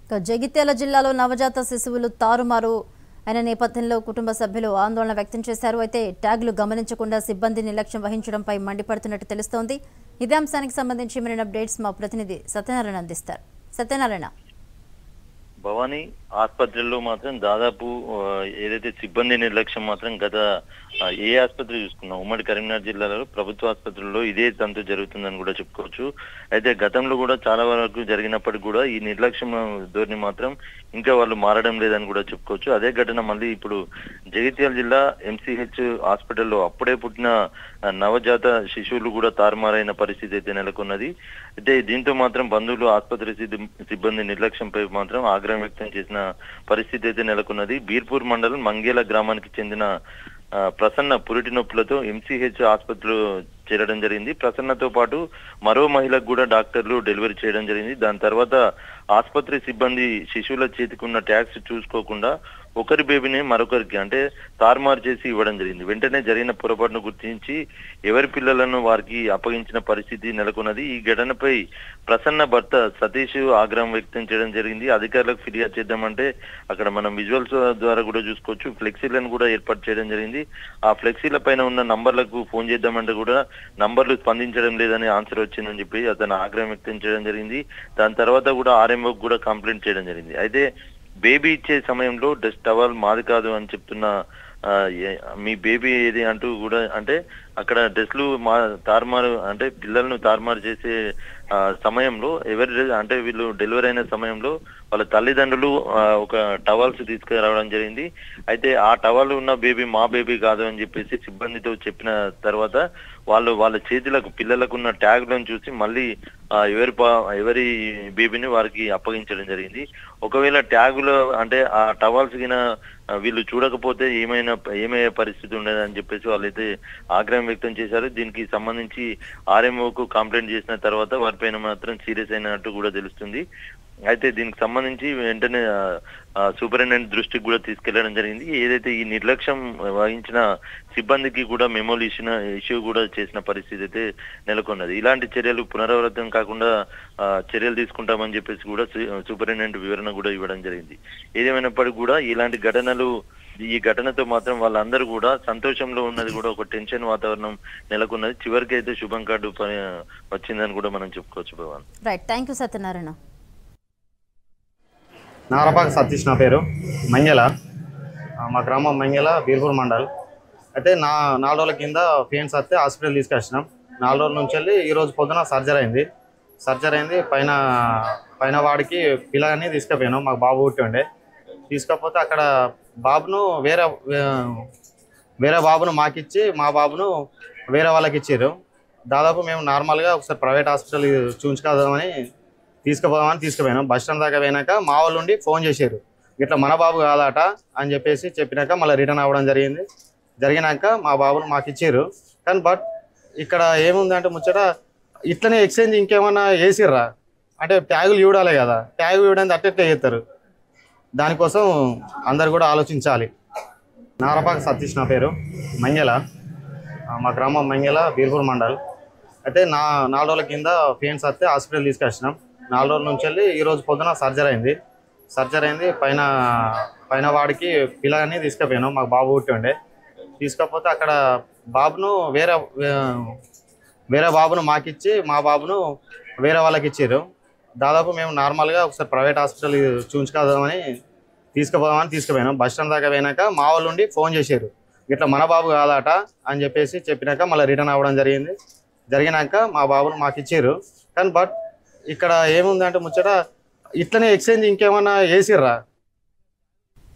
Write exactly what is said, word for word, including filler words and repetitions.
జగిత్యాల జిల్లాలో నవజాత శిశువులు తారుమారు అయిన నేపథ్యంలో కుటుంబ సభ్యులు ఆందోళన వ్యక్తం చేశారు. అయితే ట్యాగ్లు గమనించకుండా సిబ్బంది నిర్లక్ష్యం వహించడంపై మండిపడుతున్నట్టు తెలుస్తోంది. ఇదే అంశానికి సంబంధించి మరిన్ని అప్డేట్స్ మా ప్రతినిధి సత్యనారాయణ అందిస్తారు. సత్యనారాయణ, భవానీ ఆసుపత్రుల్లో మాత్రం దాదాపు ఏదైతే సిబ్బంది నిర్లక్ష్యం మాత్రం గత ఏ ఆసుపత్రి చూసుకున్నాం ఉమ్మడి కరీంనగర్ జిల్లాలో ప్రభుత్వ ఆసుపత్రుల్లో ఇదే తంతు జరుగుతుందని కూడా చెప్పుకోవచ్చు. అయితే గతంలో కూడా చాలా వరకు జరిగినప్పటికీ కూడా ఈ నిర్లక్ష్యం ధోరణి మాత్రం ఇంకా వాళ్ళు మారడం లేదని కూడా చెప్పుకోవచ్చు. అదే ఘటన మళ్ళీ ఇప్పుడు జగిత్యాల జిల్లా ఎంసీహెచ్ హాస్పిటల్లో అప్పుడే పుట్టిన నవజాత శిశువులు కూడా తారుమారైన పరిస్థితి అయితే నెలకొన్నది. అయితే దీంతో మాత్రం బంధువులు ఆసుపత్రి సిబ్బంది నిర్లక్ష్యంపై మాత్రం ఆగ్రహం వ్యక్తం చేసిన పరిస్థితి అయితే నెలకొన్నది. బీర్పూర్ మండలం మంగేల గ్రామానికి చెందిన ప్రసన్న పురిటి నొప్పులతో ఎంసీహెచ్ ఆసుపత్రిలో చేరడం జరిగింది. ప్రసన్నతో పాటు మరో మహిళకు కూడా డాక్టర్లు డెలివరీ చేయడం జరిగింది. దాని తర్వాత ఆసుపత్రి సిబ్బంది శిశువుల చేతికున్న ట్యాగ్స్ చూసుకోకుండా ఒకరి బేబీని మరొకరికి అంటే తారుమారు చేసి ఇవ్వడం జరిగింది. వెంటనే జరిగిన పొరపాటును గుర్తించి ఎవరి పిల్లలను వారికి అప్పగించిన పరిస్థితి నెలకొన్నది. ఈ ఘటనపై ప్రసన్న భర్త సతీష్ ఆగ్రహం వ్యక్తం చేయడం జరిగింది. అధికారులకు ఫిర్యాదు చేద్దామంటే అక్కడ మనం విజువల్స్ ద్వారా కూడా చూసుకోవచ్చు, ఫ్లెక్సీలను కూడా ఏర్పాటు చేయడం జరిగింది. ఆ ఫ్లెక్సీల పైన ఉన్న నంబర్లకు ఫోన్ చేద్దామంటే కూడా నంబర్లు స్పందించడం లేదని ఆన్సర్ వచ్చిందని చెప్పి అతను ఆగ్రహం వ్యక్తం చేయడం జరిగింది. దాని తర్వాత కూడా ఆర్ఎంఓకి కూడా కంప్లైంట్ చేయడం జరిగింది. అయితే బేబీ ఇచ్చే సమయంలో డస్ట్ టవల్ మాది కాదు అని చెప్తున్న మీ బేబీ ఏది అంటూ కూడా అంటే అక్కడ డ్రెస్లు మా తారుమారు అంటే పిల్లలను తారుమారు చేసే సమయంలో ఎవరి అంటే వీళ్ళు డెలివరీ అయిన సమయంలో వాళ్ళ తల్లిదండ్రులు ఒక టవల్స్ తీసుకురావడం జరిగింది. అయితే ఆ టవల్ ఉన్న బేబీ మా బేబీ కాదు అని చెప్పేసి సిబ్బందితో చెప్పిన తర్వాత వాళ్ళు వాళ్ళ చేతులకు పిల్లలకు ఉన్న ట్యాగ్లను చూసి మళ్ళీ ఎవరి ఎవరి బేబీని వారికి అప్పగించడం జరిగింది. ఒకవేళ ట్యాగులో అంటే ఆ టవల్స్ గిన వీళ్ళు చూడకపోతే ఏమైనా ఏమయ్యే పరిస్థితి ఉండేదని చెప్పేసి వాళ్ళైతే ఆగ్రహం వ్యక్తం చేశారు. దీనికి సంబంధించి ఆర్ఎంఓకు కంప్లైంట్ చేసిన తర్వాత వారిపైన మాత్రం సీరియస్ అయినట్టు కూడా తెలుస్తుంది. అయితే దీనికి సంబంధించి వెంటనే సూపరింటెండెంట్ దృష్టికి కూడా తీసుకెళ్లడం జరిగింది. ఏదైతే ఈ నిర్లక్ష్యం వహించిన సిబ్బందికి కూడా మెమోలు ఇచ్చిన ఇష్యూ కూడా చేసిన పరిస్థితి అయితే నెలకొన్నది. ఇలాంటి చర్యలు పునరావృతం కాకుండా చర్యలు తీసుకుంటామని చెప్పేసి కూడా సూపరింటెండెంట్ వివరణ కూడా ఇవ్వడం జరిగింది. ఏదేమైనప్పటికీ కూడా ఇలాంటి ఘటనలు ఈ ఘటనతో మాత్రం వాళ్ళందరూ కూడా సంతోషంలో ఉన్నది కూడా ఒక టెన్షన్ వాతావరణం నెలకొన్నది. చివరికి అయితే శుభం కార్డు వచ్చిందని కూడా మనం చెప్పుకోవచ్చు. Bhagavan right, thank you Satyanarayana. Narapaka Satish నా పేరు. మంగెల, మా గ్రామం మంగెల, బీర్పూర్ మండల్. అయితే నా నాలుగు రోజుల కింద పెయిన్స్ వస్తే హాస్పిటల్ తీసుకొచ్చినాం. నాలుగు రోజుల నుంచి వెళ్ళి ఈరోజు పొద్దున సర్జరీ అయింది. సర్జరీ అయింది పైన పైన వాడికి పిల్లగాన్ని తీసుకుపోయినాం. మాకు బాబు పుట్టి ఉండే తీసుకపోతే అక్కడ బాబును వేరే వేరే బాబును మాకిచ్చి మా బాబును వేరే వాళ్ళకి ఇచ్చారు. దాదాపు మేము నార్మల్గా ఒకసారి ప్రైవేట్ హాస్పిటల్ చూపించుకోదామని తీసుకుపోదామని తీసుకుపోయినాం. బస్ స్టాండ్ దాకా పోయినాక మా వాళ్ళు ఉండి ఫోన్ చేశారు, ఇట్లా మన బాబు కాదట అని చెప్పేసి చెప్పినాక మళ్ళీ రిటర్న్ అవ్వడం జరిగింది. జరిగినాక మా బాబును మాకు ఇచ్చారు. కానీ బట్ ఇక్కడ ఏముందంటే ముచ్చట ఇట్లనే ఎక్స్చేంజ్ ఇంకేమన్నా వేసిర్రా అంటే ట్యాగులు ఇవ్వడాలి కదా, ట్యాగు ఇవ్వడానికి అట్టెట్లే చేస్తారు. దానికోసం అందరు కూడా ఆలోచించాలి. నారపాక సతీష్ నా పేరు. మంగెల, మా గ్రామం మంగెల, బీర్పూర్ మండల్. అయితే నా నాలుగు రోజుల కింద పెయిన్స్ వస్తే హాస్పిటల్ తీసుకొచ్చినాం. నాలుగు రోజుల నుంచి వెళ్ళి ఈరోజు పొద్దున సర్జరీ అయింది. సర్జరీ అయింది పైన పైన వాడికి పిల్లగాన్ని తీసుకుపోయినాం. మాకు బాబు పుట్టి ఉండే తీసుకపోతే అక్కడ బాబును వేరే వేరే బాబును మాకిచ్చి మా బాబును వేరే వాళ్ళకి ఇచ్చారు. దాదాపు మేము నార్మల్గా ఒకసారి ప్రైవేట్ హాస్పిటల్ చూపించుకోదామని తీసుకుపోదామని తీసుకుపోయినాం. బస్ స్టాండ్ దాకా పోయినాక మా వాళ్ళు ఉండి ఫోన్ చేశారు, ఇట్లా మన బాబు కాదట అని చెప్పేసి చెప్పినాక మళ్ళీ రిటర్న్ అవ్వడం జరిగింది. జరిగినాక మా బాబును మాకు ఇచ్చారు. కానీ బట్ ఇక్కడ ఏముందంటే ముచ్చట ఇట్లనే ఎక్స్చేంజ్ ఇంకేమన్నా వేసిర్రా